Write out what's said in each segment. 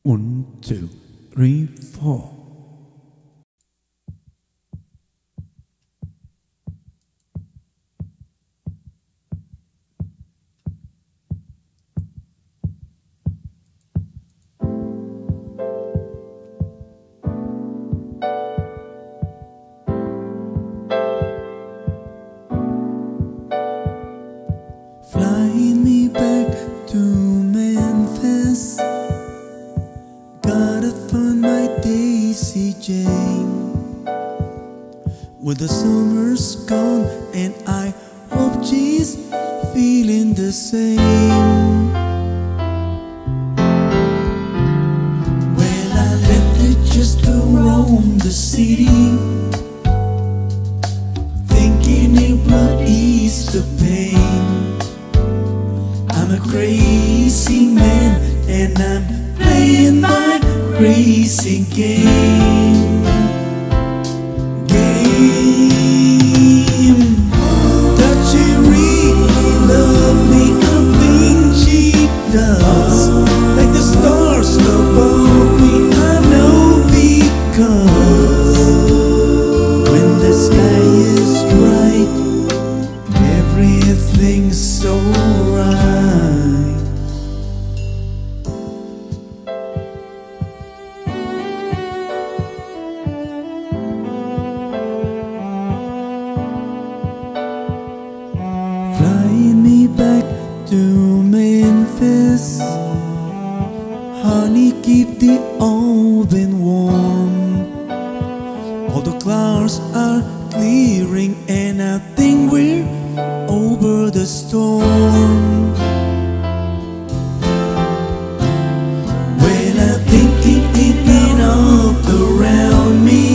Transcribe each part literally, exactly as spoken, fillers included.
One, two, three, four. Flying me back to Memphis, gotta find my Daisy Jane. Well, the summer's gone and I hope she's feeling the same. Well, I left it just to roam the city, thinking it would ease the pain. I'm a crazy man and I'm playing my crazy game. Game. Does she really love me? I think she does. Like the stars above me, I know because when the sky is bright, everything's so right. Flying me back to Memphis, honey, keep the oven warm. All the clouds are clearing and I think we're over the storm. When I think it ain't up around me,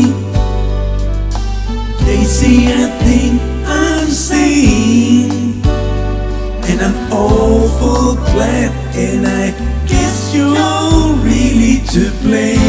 they say I think I'm sane, and I'm awful glad, and I guess you're really to blame.